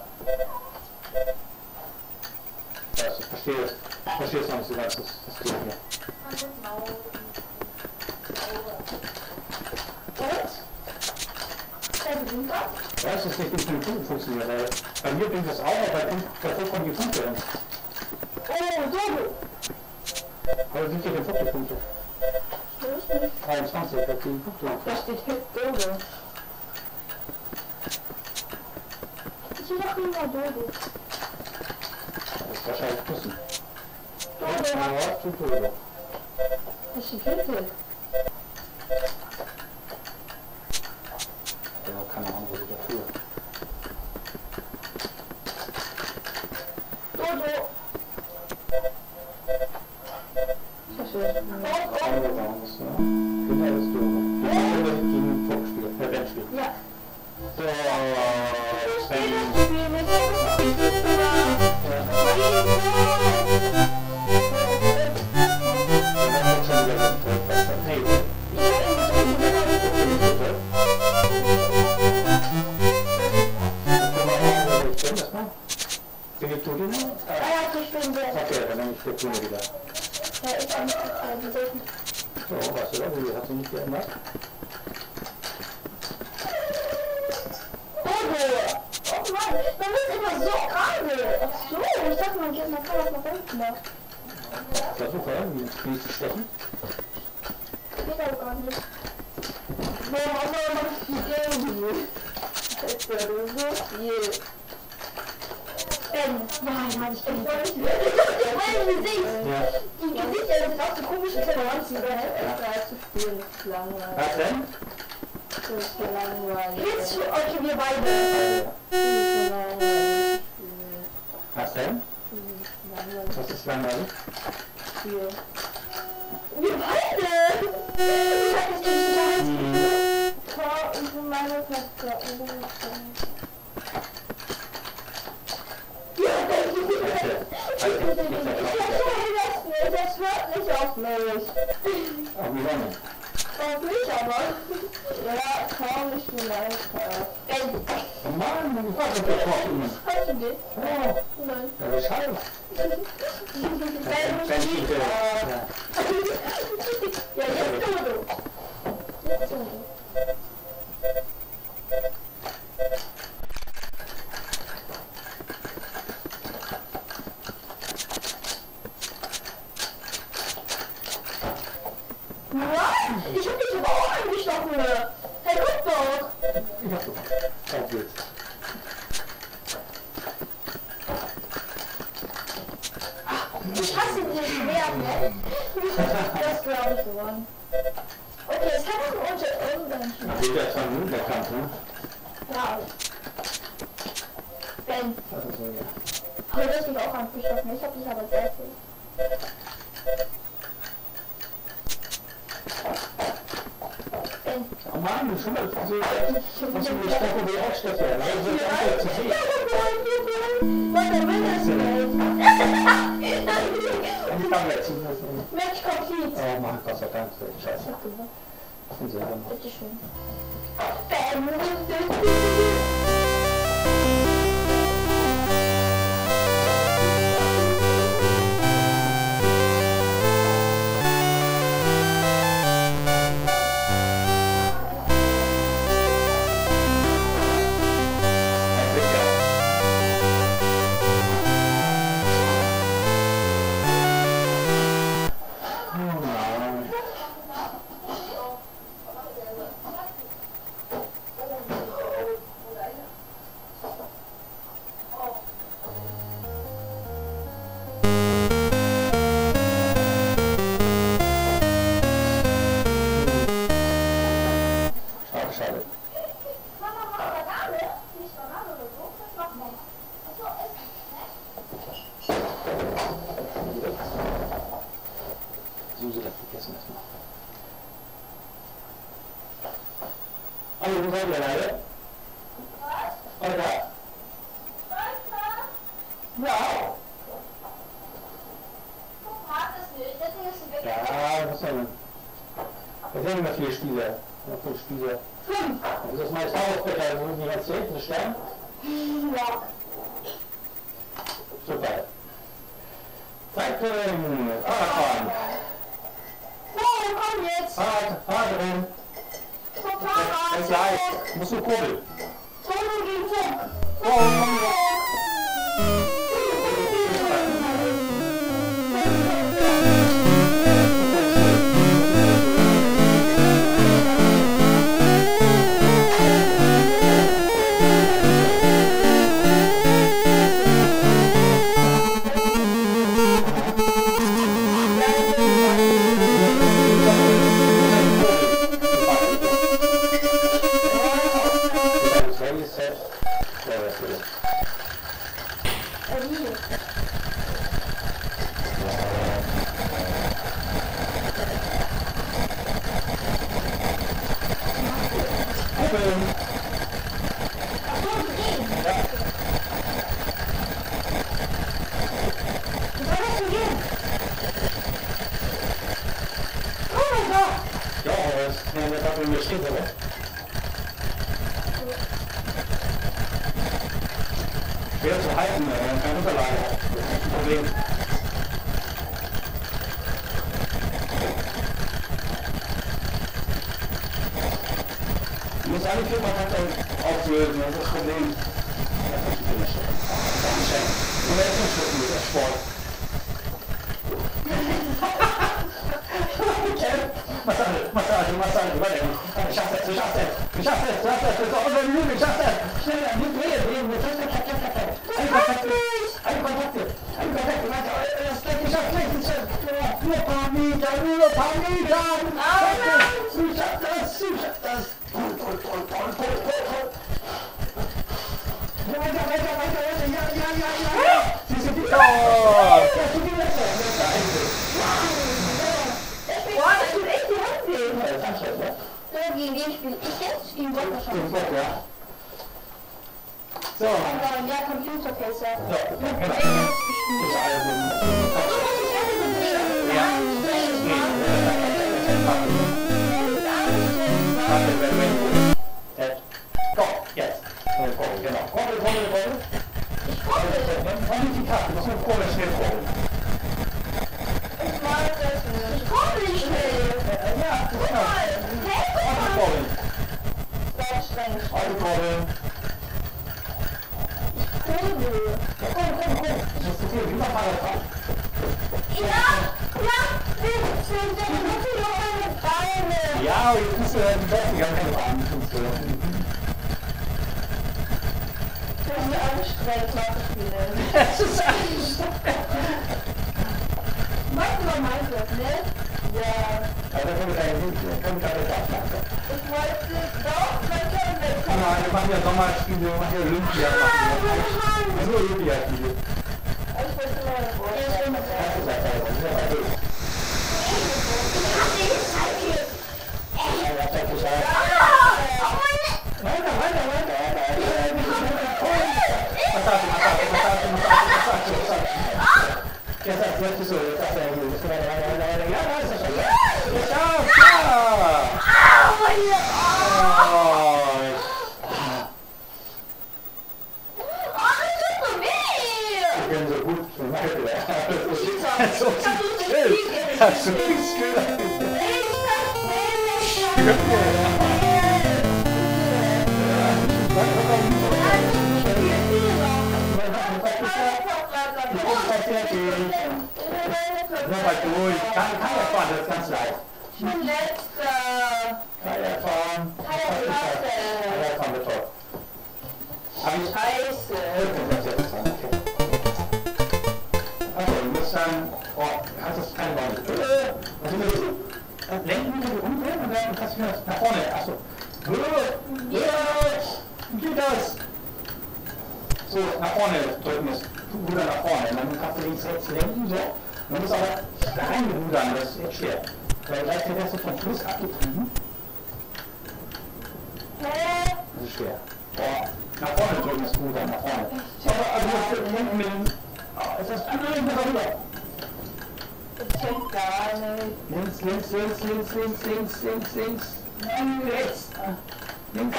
Also, ich verstehe es noch nicht so ganz, das geht hier. Ich weiß es nicht, wie es mit den Punkten funktioniert, weil bei mir bringt das auch, aber davor kommen die Punkte hin.
Oh, Dodo.
Aber sind ja die Punkte? 23, da kriegen Punkte.
Da steht Dodo. Ich will doch immer Dodo.
Das ist wahrscheinlich Küssen.
Dodo hat...
Ja, zu Dodo.
Das ist die Kette.
Ja, keine Ahnung, was ich dafür.
Dodo. Das ist schön.
Kinder ist Dodo. Kinder gegen Fuchsspiel, Rennspiel.
Ja.
So,
Spiel mit
Okay, dann nehme ich die Kühne wieder.
Ja, ich auch nicht.
So, was du da? Wie hat sie nicht geändert?
Oh Mann, man ist immer so gerade. Ach so, ich dachte, man kann das nach unten machen.
Versuche irgendwie zu stechen.
Geht aber gar nicht. Warum auch immer man viel. Das ist ja so viel. Nein, habe ich nicht. Mein Gesicht!
Ja.
Die Gesichter sind auch so komische Toleranzen.
Das war zu spielen, das ist langweilig.
Was denn?
Das ist so langweilig.
Jetzt für euch, wir beide.
Das ist so langweilig.
Was denn?
Langweilig.
Was ist langweilig?
Spiel.
Wir beide! Ich hab jetzt nicht
Tor und für meine Festplatte.
Das hört nicht auf mich.
Auf die Sonne.
Auf mich aber.
Ja, kaum nicht für Minecraft.
Oh Mann, du hast doch getroffen.
Hast du dich?
Oh,
Nein.
ja, das ist schade.
Ja, jetzt Dodo. Jetzt Dodo. Nein, ich hab dich aber auch angestochen. Hey, guck doch.
Ich hab doch. Auf geht's.
Ich hasse dieses Schwert, ne?
Das glaube ich gewonnen.
Okay, es kann auch unter irgendeinem Schwert.
Geht ja 2 Minuten der Kampf, ne?
Ja. Ben.
Das ist so, ja.
Aber du hast mich auch angestochen. Ich hab dich aber sehr viel. Ben.
Oh Mann, schon mal so. Was du nicht stoppen, wie auch Steffi. Das ist einfach zu viel.
Warte, will das nicht.
Ich kann jetzt nicht.
Match complete.
Oh Mann, Gott sei Dank. Scheiße. Ich bin selber noch.
Bitteschön. Ben.
setzen erstmal. Hallo, wo seid ihr leider? Was? Olga. Ja. Ja, das ist ja. Wir sehen immer 4 Spiele. 5 Spiele.
5.
Das ist mein Hausbecker, das muss ich nicht erzählen, das Stern.
Ja.
Super. Cycling, Fahrradfahren.
So, komm jetzt.
Fahrradrennen.
Zum Fahrrad.
Ganz leicht. Musst du kurbeln.
Solo gegen Funk.
Schwer zu halten, kein Unterlage. Das ist ein Problem. Du musst alle 4 Kontakte auflösen, das ist das Problem. Das ist die Finish. Und er ist ein Schlucken, das ist Sport. Massage, überlegen. Ich schaff das, du schaffst das, du schaffst das, das ist auch unter die Lüge, ich schaff das. Schneller, nicht drehen, Eine Kontakte, das geht nicht auf nächstes Schritt. Nur ein paar Meter. Du schaffst das. Toll. Ja. Siehst du die? Oh!
Boah, das tut echt die Hand weh. So, gegen wen spiele ich jetzt? Gegen Gott wahrscheinlich.
Ja. So.
Ja, Computerfässer.
So, genau. Jetzt. Genau. Korbel.
Ich komme
nicht die Karte, du musst mit Korbel schnell korbeln.
Ich komme nicht schnell.
Ja,
Guck mal. Hey, guck mal. Sehr streng.
Korbeln.
Kurbel.
Komm. Das ist zu viel. Wie macht man das auf?
Ja, bitte. Der muss doch meine Beine.
Ja, jetzt musst du die besten gar keine Beine.
Das ist anstrengend, Mathe-Spiele.
Das ist anstrengend.
Magst du mal Minecraft, ne? Ja.
Also da können wir keine Sachen.
Ich wollte doch, man kann weg.
Nein, wir machen ja Sommerspiele, wir machen ja Olympia. Nur Olympia-Spiele.
Ich wollte mal das Wort. Ja, stimmt.
Hast du nichts gehört? Nochmal durch. Kann fahren, das ist ganz leicht.
Ich bin letzter.
Fahren wird toll. Aber ich
Scheiße.
Also, du musst sagen, hast das keine Beine. Dann lenken wir so umdrehen und dann kannst du wieder nach vorne. Achso. Geht das? So, nach vorne drücken ist Ruder nach vorne. Dann kannst du links, rechts lenken, so. Man muss aber reinrudern, das ist echt schwer. Weil gleich der Rest vom Fluss abgetrieben. Das ist schwer. Boah, nach vorne drücken ist gut, nach vorne. Also hinten mit dem... Ist das gut oder hinten rüber?
Das kennt gar nicht.
Links. Nein, rechts. Links.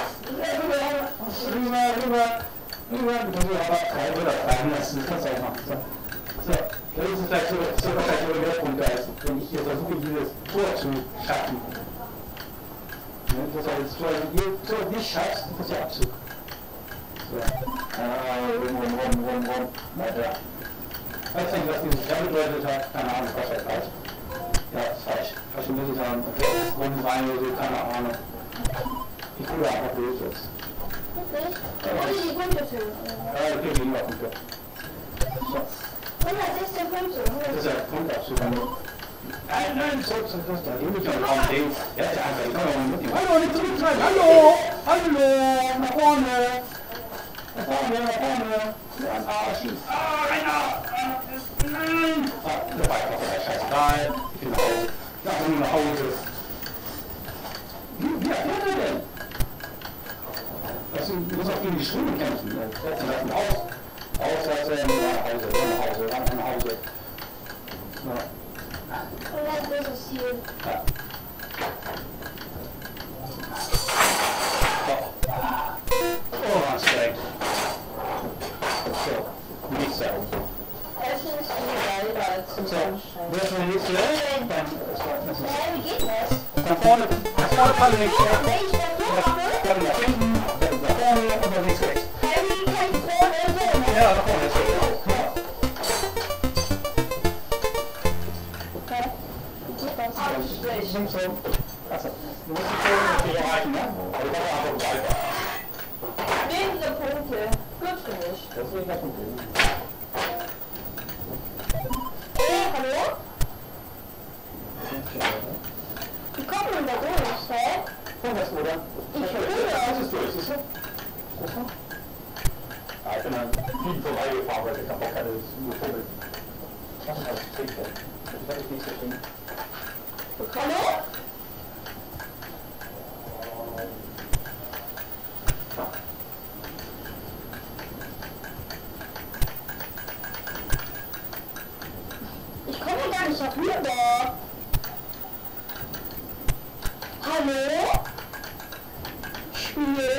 Rüber. Du musst aber treiben oder treiben lassen, das kannst du auch machen. So, das ist vielleicht so wahrscheinlich der Punkt, als wenn ich hier versuche, dieses Tor zu schaffen. Das heißt, wenn du das Tor nicht schaffst, dann ist der Abzug. So. Rum. Weiter. Ich weiß nicht, was dieses Tor bedeutet hat. Keine Ahnung, was das heißt. Ja, das ist falsch. Also muss ich sagen, Runden rein oder so, keine Ahnung. Ich gucke einfach durch jetzt.
Wirklich? Ohne die Punkte zu.
Ja, okay, liegen wir auf dem Tor. So.
116 Punkte.
Das ist ja Punktabzug. Nein, so, das ist da. Hier muss ich noch ein Ding. Ja, ist ja einfach. Ich kann auch mal mit ihm. Hallo, nicht zurückschreiben. Hallo, nach vorne. Ja, ein Arsch. Rainer. Nein. Der Ball war der Scheiße. Nein, ich bin nach Hause. Nach Hause. Wie erklärt er denn? Du musst auch gegen die Strömung kämpfen. Setzen lassen aussetzen, nach Hause. Ja.
Und dann ist es hier.
Ja. Oh, anstrengend. So, nicht so.
Essen ist viel geiler als
So, wer ist der nächste?
Wie geht das?
Nach vorne falle ich.
Wenn ich das so mache,
Dann nach hinten, dann nach vorne und dann links rechts.
Harry kann vorne so, ne?
Ja, nach vorne ist richtig.
Okay. Wie geht das?
Achso, du musst die Kurve nicht erreichen, ne? Aber du kannst einfach weiter.
Wenige Punkte. Gut für mich.
Das ist das Problem.
Hallo? Wie kommt man da durch, hä?
Vorwärts, oder?
Ich will
Das ist durch, siehst du? Ja, ich bin an Fliegen vorbeigefahren, weil ich habe auch keine Vogel. Das ist alles Trinkfeld. Das werde ich nicht verstehen.
Hallo? Ich komme gar nicht herüber. Hallo? Spiel?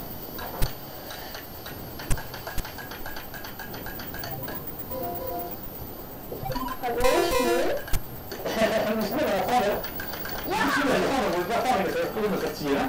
Hallo, Spiel?
Ich bin da vorne.
Ja.
Ich bin da vorne, wo ich da vorne ist. Das ist das Ziel, ne?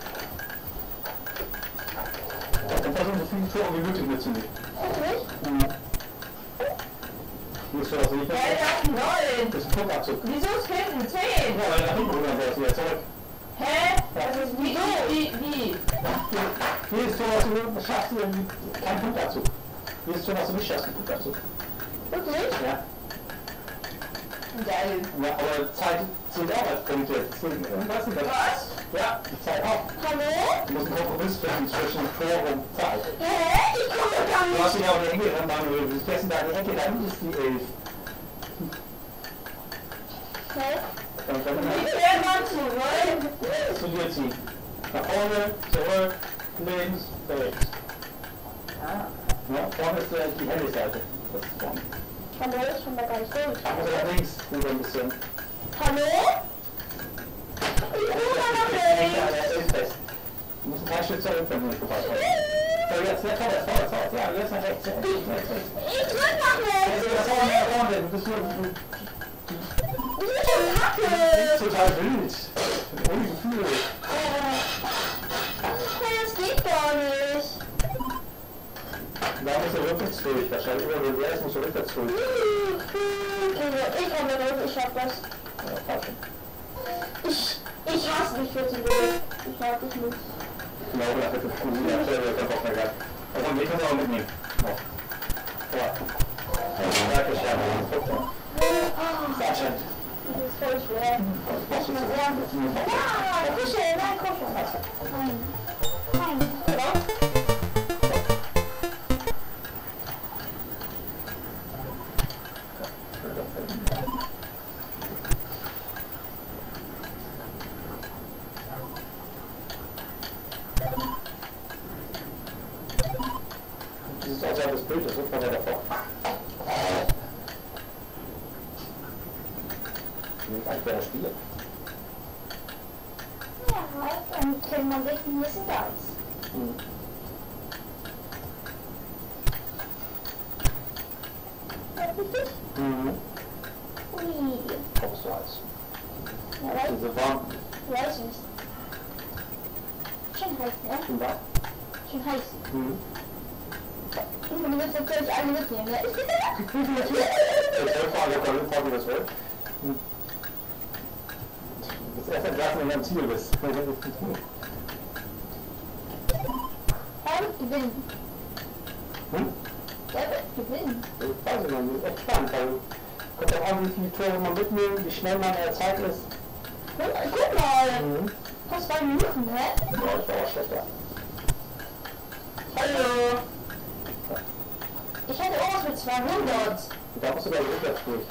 Dann versuchen so viele Tore wie möglich mitzunehmen.
Wirklich?
Hier ist schon was nicht.
Ja, das ist 9.
Das ist ein Punktabzug.
Wieso ist hinten 10?
Ja, weil nach hinten rudern sollst du jetzt zurück.
Hä? Das ist wieso? Wie?
Hier ist schon was du schaffst, kein Punktabzug. Hier ist schon was du nicht schaffst, ein Punktabzug.
Wirklich?
Ja.
Geil.
Ja, aber Zeit zählt auch als Punkte. Was? Ja, die Zeit auch.
Hallo?
Du musst einen Kompromiss finden zwischen Tor und Zeit.
Hä? Ich komme gar
Du hast
nicht.
dich auf die Ecke ran, Manuel. Du fährst in deine Ecke, dann ist die 11.
Hä?
Dann
Wie fährt man zurück?
verliert sie. Nach vorne, zurück, links, rechts. Ja, vorne ist die helle Seite. Das ist vorne.
Hallo? Ich komme da gar nicht durch.
Also nach links, rüber ein bisschen.
Hallo? Ich rufe nach
Ja,
links.
der ist fest. Du musst ein paar Schritt zurück, wenn du nicht vorbeikommen. So, jetzt, vorwärts. Ja, jetzt nach rechts. Rechts.
Ich drück nach
Jetzt
links.
nach vorne. Du bist nur
Ich bin schon kacke.
total wild. Ohne Gefühl.
Hey, das geht gar nicht.
Da muss er rückwärts durch. Wahrscheinlich über den Reverse muss er rückwärts durch.
Ich komme durch. Ich schaff das.
Ja, falsch.
Ich hasse dich für die Welt. Ich mag dich nicht.
Ich glaube, das ist cool. Ja, der kann auch mehr geil. Also, wir können es auch mitnehmen. Noch. Ja. Danke, Scherben. Sehr schön.
Das ist voll schwer. Ja, kuscheln, nein, kuscheln. Nein. Hallo?
Dieses außerhalb Bild, das wird von der davor. Nicht eigentlich wer das Spiel.
Ja, dann können wir wissen, wie es da ist. Ja, richtig?
Mhm.
Ui.
Kommst du als.
Ja, weiß
Diese warm.
ich nicht. Schön heiß, ne?
Schon da?
Schön heiß.
Mhm.
Und du willst natürlich alle mitnehmen, ne?
Ich soll fragen, ob du das willst. Das erste entlassen, wenn du am Ziel bist.
Er wird gewinnen.
Hm?
Er wird gewinnen.
Ich weiß nicht, das ist echt spannend, weil kommt auch an, wie viele Tore man mitnimmt, wie schnell man in der Zeit ist.
Guck mal.
Mhm.
Fast 2 Minuten, ne?
Ja, ich war auch schlechter.
Hallo. Ich hätte auch was mit 200.
Da musst du gleich rückwärts durch.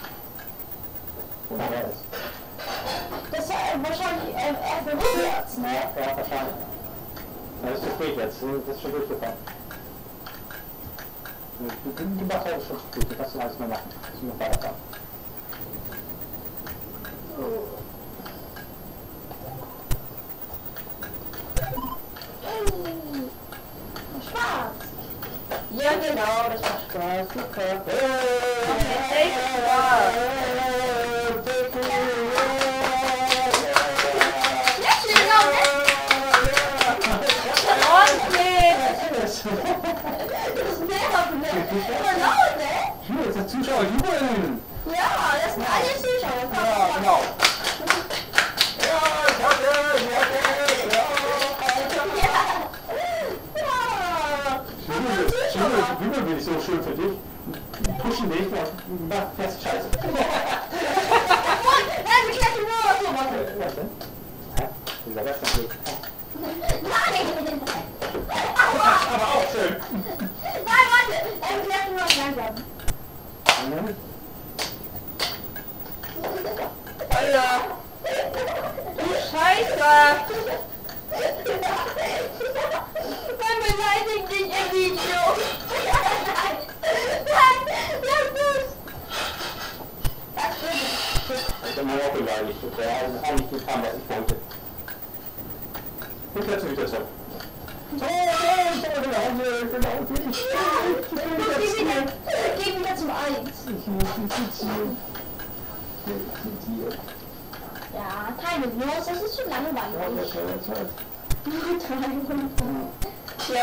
Wo man her ist.
Das ist wahrscheinlich eher für rückwärts, ne?
Ja, wahrscheinlich. Das ist zu spät jetzt, das ist schon durchgefahren. Du machst alles schon zu spät, du kannst du alles mehr machen. Du musst nur weiterfahren.
Spaß.
Ja, genau, das macht Spaß. Super.
Echt Spaß. Jetzt genau, ne?
Ordentlich!
Das ist nervig, ne? Aber laut, ne?
Hier ist der Zuschauer jubeln!
Ja, das sind alle Zuschauer.
Ja, genau. Jubel bin ich so schön für dich. Pushen dich und mach fest Scheiße. Was denn? Hä? Dieser Rest ist gut. Aber auch schön.
Nein, warte, erklärt nur langsam.
Alter! Du Scheiße!
Man beleidigt dich im Video. Nein, lass es. Das stimmt.
Ich bin auch beleidigt. Das wäre eigentlich getan, was ich wollte. Und jetzt wieder so.
Geh wieder zum 1. Ja, keine Nuss, das ist schon langweilig.
Ja,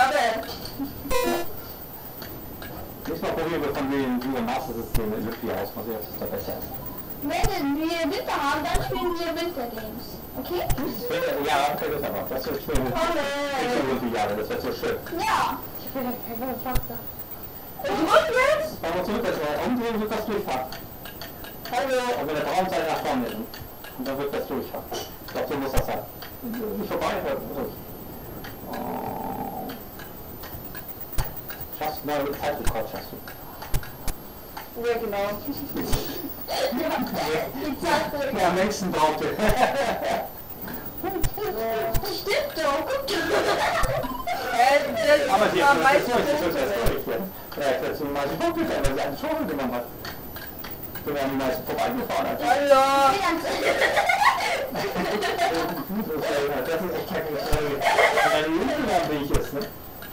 Nächstes Mal probieren wir von den Master-System in Lüfti aus, mal sehen, ob das da besser ist.
Wenn wir Winter haben, dann spielen wir Wintergames. Okay?
Ja, okay, das aber. Das wird schön. Winterolympiade, das wird so schön.
Ja. Ich bin ein Faktor. Und jetzt?
Wenn wir zurück, dass wir umdrehen, wird das durchfahren.
Hallo.
Und wenn der Braunzeit nach vorne ist, und dann wird das durchfahren. Ich glaube, so muss das sein. Nicht vorbei, aber ruhig. Schaffst du neue Zeitrekord, schaffst du.
ja, genau.
Die Zeit.
Ja, am nächsten braucht ihr.
Stimmt doch. Guck
Das
Aber die
war
ist
meistens
durch, das ist durch. Ja, jetzt mal die Punkte, weil sie eine Schule genommen hat. Wir werden die meisten vorbeigefahren.
Hallo!
Das ist echt kacke, wenn deine Jüngere am Weg ist, ne?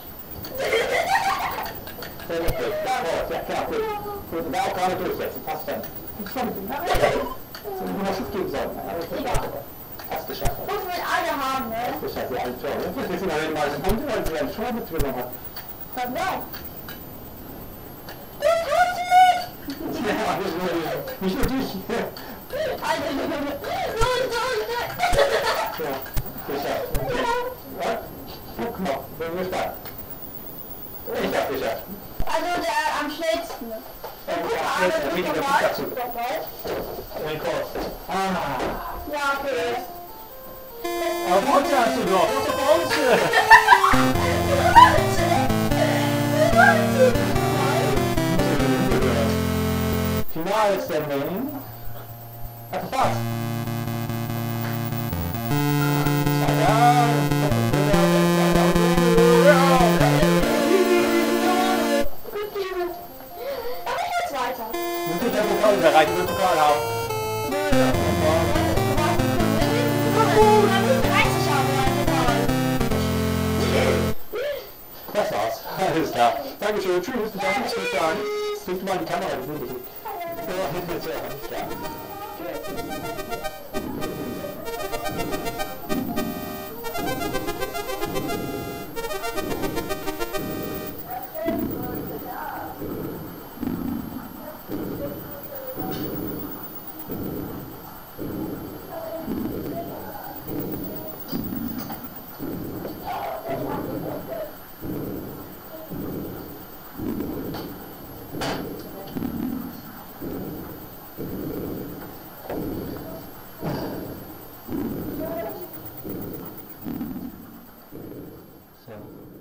Ja, klar, gut. Gut, war auch gerade durch jetzt, passt dann. So, nur noch Schub geben sollen. Fast geschafft.
Das will alle haben, ne?
Fast geschafft, ja, alle Tore. Jetzt sind wir den meisten Punkte, weil sie einen Schor mitgenommen hat.
Verdammt.
Ja, nicht nur dich.
Also,
Ja, geschafft. Was? Guck mal, bin gespannt. Ich hab geschafft.
also der am schnellsten.
Rekord.
Ja, okay.
Aber Bronze hast du noch. Bronze. Finalstanding. Hat gefasst. Das war's. Alles klar. Dankeschön. Tschüss. Danke fürs Sagen. Bringt mal die Kamera. Ja, alles klar. So.